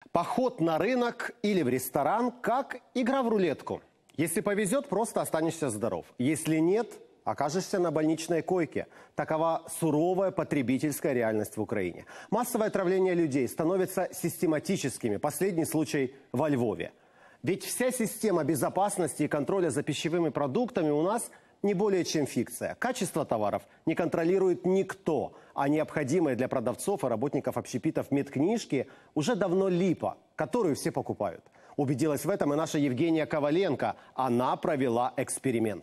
Поход на рынок или в ресторан – как игра в рулетку. Если повезет, просто останешься здоров. Если нет, окажешься на больничной койке. Такова суровая потребительская реальность в Украине. Массовое отравление людей становится систематическими. Последний случай во Львове. Ведь вся система безопасности и контроля за пищевыми продуктами у нас не более чем фикция. Качество товаров не контролирует никто, а необходимые для продавцов и работников общепитов медкнижки уже давно липа, которую все покупают. Убедилась в этом и наша Евгения Коваленко. Она провела эксперимент.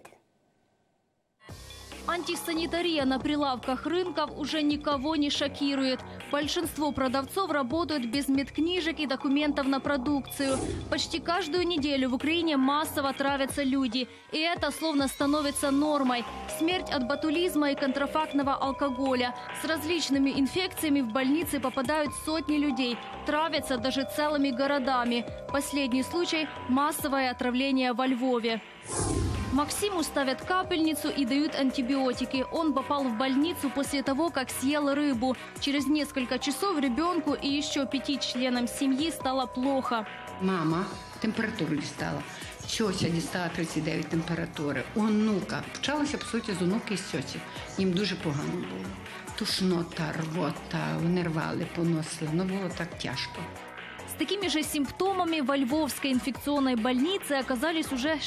Антисанитария на прилавках рынков уже никого не шокирует. Большинство продавцов работают без медкнижек и документов на продукцию. Почти каждую неделю в Украине массово травятся люди. И это словно становится нормой. Смерть от ботулизма и контрафактного алкоголя. С различными инфекциями в больницы попадают сотни людей. Травятся даже целыми городами. Последний случай – массовое отравление во Львове. Максиму ставят капельницу и дают антибиотики. Он попал в больницу после того, как съел рыбу. Через несколько часов ребенку и еще 5 членам семьи стало плохо. Мама температуру дістала. Тьотя дістала 39 температури. У онука. Почалося, по суті, з онуки і з тьоті. Їм дуже погано було. Тошнота, рвота, вони рвали, поносили. Ну, було так тяжко. С такими же симптомами во Львовской инфекционной больнице оказались уже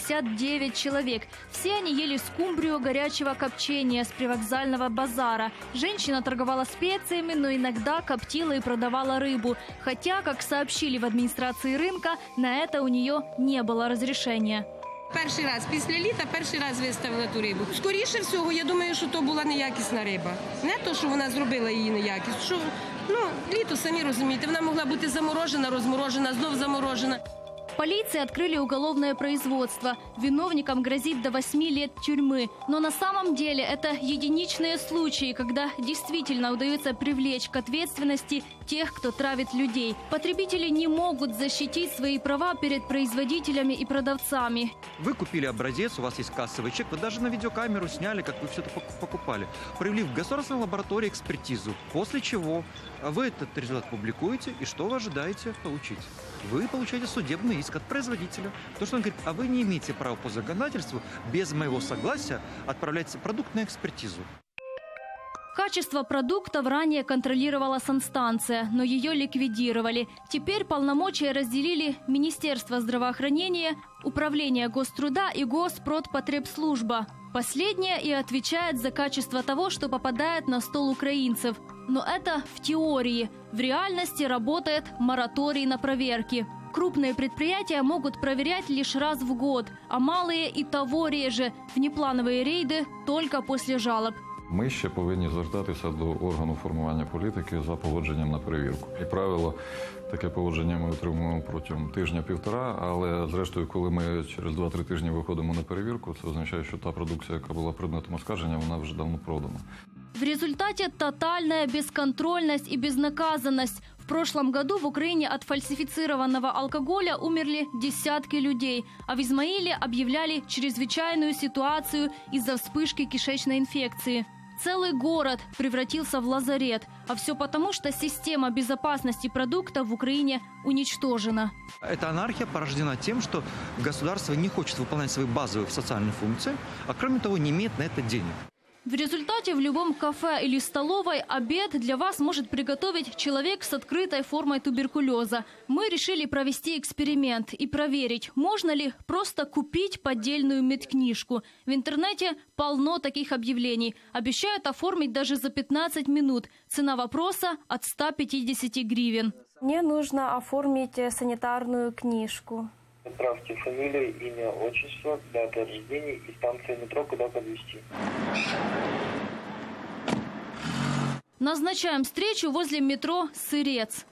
69 человек. Все они ели скумбрию горячего копчения с привокзального базара. Женщина торговала специями, но иногда коптила и продавала рыбу. Хотя, как сообщили в администрации рынка, на это у нее не было разрешения. Перший раз після літа, перший раз виставила ту рибу. Скоріше всього, я думаю, що то була неякісна риба. Не то, що вона зробила її неякість. Що, літо, самі розумієте, вона могла бути заморожена, розморожена, знов заморожена. Полиции открыли уголовное производство. Виновникам грозит до 8 лет тюрьмы. Но на самом деле это единичные случаи, когда действительно удается привлечь к ответственности тех, кто травит людей. Потребители не могут защитить свои права перед производителями и продавцами. Вы купили образец, у вас есть кассовый чек, вы даже на видеокамеру сняли, как вы все это покупали, провели в государственной лаборатории экспертизу, после чего вы этот результат публикуете, и что вы ожидаете получить? Вы получаете судебный иск от производителя. То, что он говорит, а вы не имеете права по законодательству без моего согласия отправлять продукт на экспертизу. Качество продуктов ранее контролировала санстанция, но ее ликвидировали. Теперь полномочия разделили Министерство здравоохранения, Управление Гоструда и Госпродпотребслужба. Последняя и отвечает за качество того, что попадает на стол украинцев. Но это в теории. В реальности работает мораторий на проверки. Крупные предприятия могут проверять лишь раз в год, а малые и того реже. Внеплановые рейды только после жалоб. Ми ще повинні звертатися до органу формування політики за погодженням на перевірку. Як правило, таке погодження ми отримуємо протягом тижня-півтора, але зрештою, коли ми через 2-3 тижні виходимо на перевірку, це означає, що та продукція, яка була предметом оскарження, вона вже давно продана. В результате тотальная бесконтрольность и безнаказанность. В прошлом году в Украине от фальсифицированного алкоголя умерли десятки людей, а в Измаиле объявляли чрезвычайную ситуацию из-за вспышки кишечной инфекции. Целый город превратился в лазарет. А все потому, что система безопасности продуктов в Украине уничтожена. Эта анархия порождена тем, что государство не хочет выполнять свои базовые социальные функции, а кроме того не имеет на это денег. В результате в любом кафе или столовой обед для вас может приготовить человек с открытой формой туберкулеза. Мы решили провести эксперимент и проверить, можно ли просто купить поддельную медкнижку. В интернете полно таких объявлений. Обещают оформить даже за 15 минут. Цена вопроса от 150 гривен. Мне нужно оформить санитарную книжку. Отправьте фамилию, имя, отчество, дата рождения и станция метро, куда подвезти. Назначаем встречу возле метро «Сырец».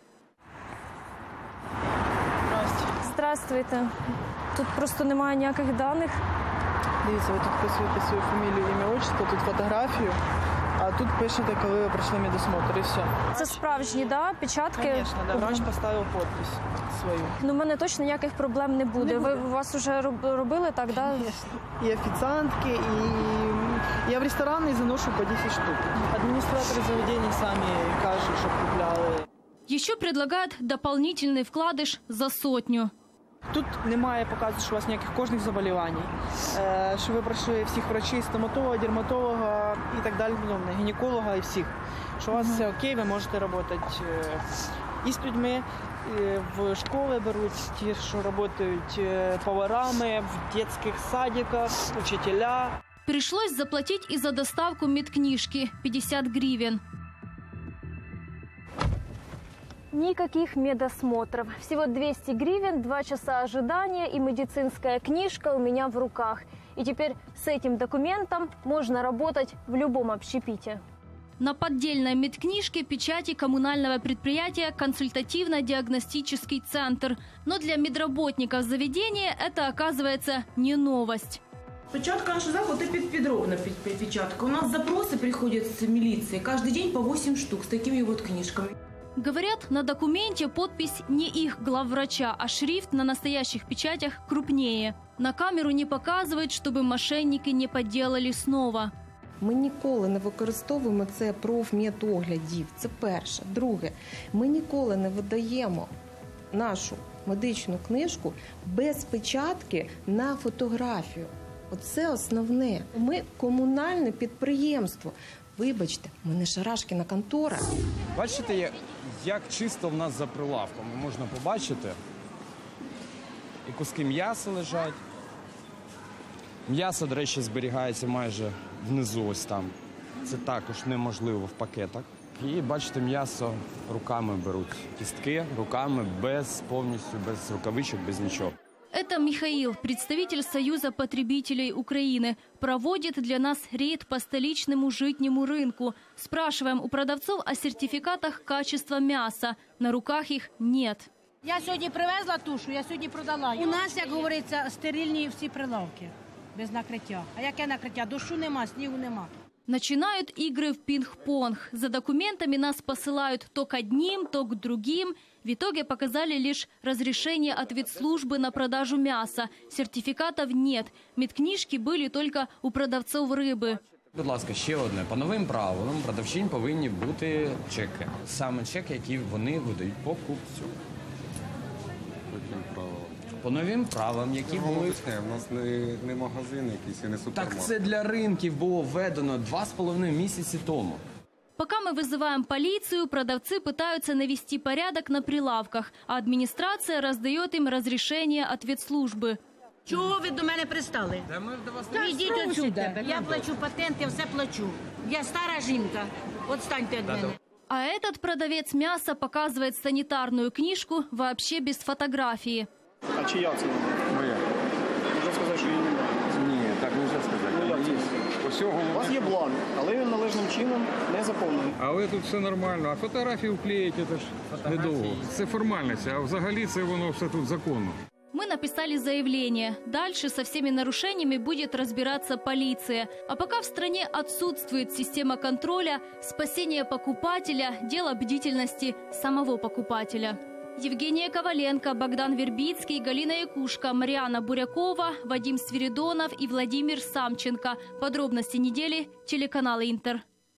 Здравствуйте. Тут просто немає ніяких даних. Дивіться, ви тут вписуєте свою фамілію, ім'я, отчество, тут фотографію, а тут пишете, коли ви пройшли медосмотр, і все. Це справжні, да? Печатки? Звісно, да. Врач поставив підпис свою. Ну, в мене точно ніяких проблем не буде. Ви у вас вже робили так, да? І офіціантки, і я в ресторани заношу по 10 штук. Адміністратори заведень самі кажуть, щоб купляли. Еще предлагают дополнительный вкладыш за 100. Тут немає показу, що у вас ніяких кожних заболівань, що ви пройшли всіх врачів, стоматолога, дерматолога і так далі, гінеколога і всіх. Що у вас все окей, ви можете працювати і з людьми, в школи беруть ті, що працюють поварами, в дитячих садиках, учителя. Пришлось заплатить и за доставку медкнижки – 50 гривен. Никаких медосмотров. Всего 200 гривен, 2 часа ожидания и медицинская книжка у меня в руках. И теперь с этим документом можно работать в любом общепите. На поддельной медкнижке печати коммунального предприятия «Консультативно-диагностический центр». Но для медработников заведения это, оказывается, не новость. Печатка наша заходу підробна печатка. У нас запросы приходят с милиции каждый день по 8 штук с такими вот книжками. Говорят, на документе подпись не их главврача, а шрифт на настоящих печатях крупнее. На камеру не показывают, чтобы мошенники не подделали снова. Ми ніколи не використовуємо це профмедоглядів. Це перше. Друге, ми ніколи не видаємо нашу медичну книжку без печатки на фотографію. Оце основне. Ми комунальне підприємство. Вибачте, ми не Шарашкіна контора. Бачите, як чисто в нас за прилавком. Можна побачити. І куски м'яса лежать. М'ясо, до речі, зберігається майже внизу ось там. Це також неможливо в пакетах. І бачите, м'ясо руками беруть. Кістки руками, повністю без рукавичок, без нічого. Это Михаил, представитель Союза потребителей Украины. Проводит для нас рейд по столичному житнему рынку. Спрашиваем у продавцов о сертификатах качества мяса. На руках их нет. Я сьогодні привезла тушу, я сьогодні продала. У нас, як говориться, стерильні всі прилавки. Без накриття. А яке накриття? Дощу нема, снігу нема. Начинают игры в пинг-понг. За документами нас посылают то к одним, то к другим. В итоге показали лишь разрешение от ветслужбы на продажу мяса. Сертификатов нет. Медкнижки были только у продавцов рыбы. Будь ласка, ще одне. По новим правилам продавчинь повинні бути чеки. Саме чеки, які вони видають покупцю. По новим правилам, які були... У нас не магазин якийсь і не супермаркет. Так це для ринків було введено 2,5 місяці тому. Пока мы вызываем полицию, продавцы пытаются навести порядок на прилавках, а администрация раздает им разрешение от ветслужбы. Чого ви до мене пристали? Йдіть отсюда. Я плачу патент, я все плачу. Я стара жінка. Отстаньте від мене. А этот продавец мяса показывает санитарную книжку вообще без фотографии. А чия це? Моя. Можна сказати, що її немає. Ні, так не можна сказати. У вас є бланк, але він належним чином не заповнений. Але тут все нормально. А фотографії вклеїти – це ж недовго. Це формальність, а взагалі це воно все тут законно. Мы написали заявление. Дальше со всеми нарушениями будет разбираться полиция. А пока в стране отсутствует система контроля, спасения покупателя, дело бдительности самого покупателя. Евгения Коваленко, Богдан Вербицкий, Галина Якушка, Мариана Бурякова, Вадим Свиридонов и Владимир Самченко. Подробности недели, телеканал Интер.